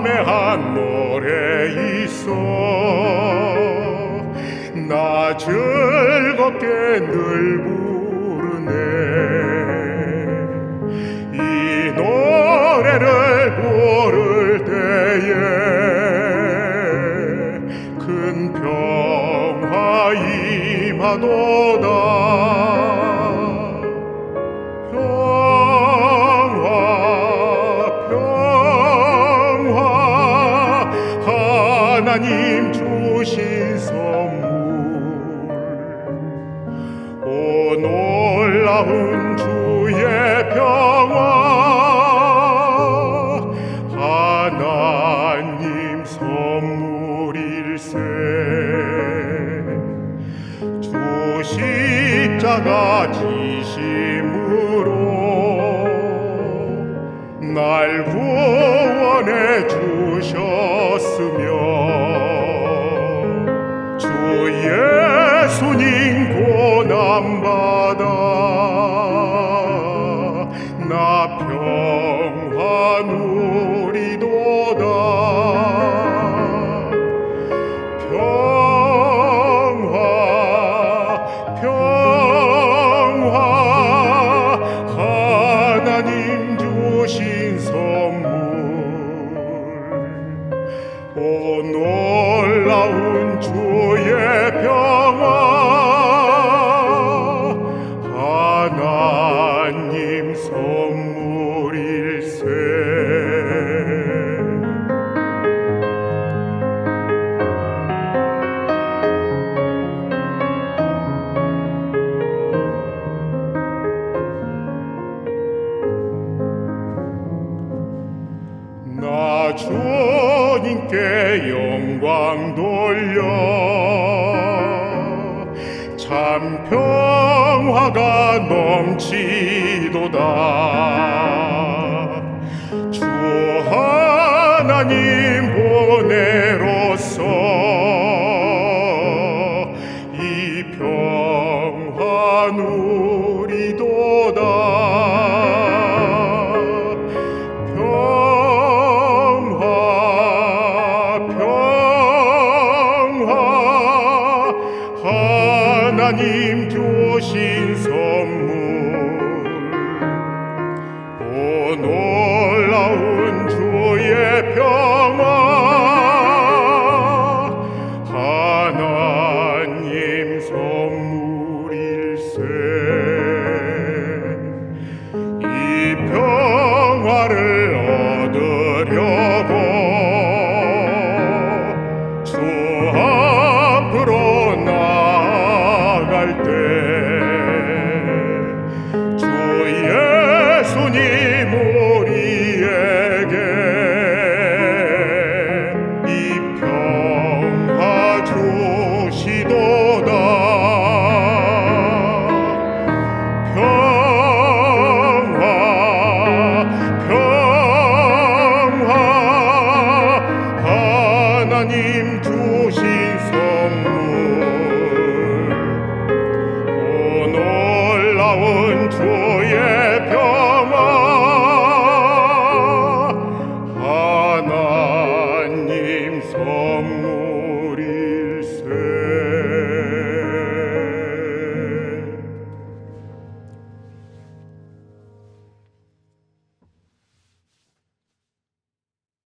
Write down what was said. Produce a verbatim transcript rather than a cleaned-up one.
맘에 한 노래 있어. 나 즐겁게 늘 부르네. 이 노래를 부를 때에 큰 평화 임하도다. 평화 평화 하나님 주신 선물. 오 놀라운 주의 평화 하나님 선물일세. 주 십자가 지심으로 날 구원해 주셨으며 주 예수님 고난받아 나 평화 누리도다. 평화 평화 하나님 주신 선물. 오 놀라운 주의 평화 하나님 선물일세. 나 주님께 영광 돌려 참 평화가 넘치도다. 주 하나님 보내로서 이 평화 누리도다. 하나님 주신 선물. 오 놀라운 주의 평화 하나님 선물일세. 이 평화를 얻으려고 주 앞으로 나아갈 때 주 예수님 우리에게 이 평화 주시도다. 평화 평화 하나님 주신 선물. 놀라운 주의 평화 하나님 선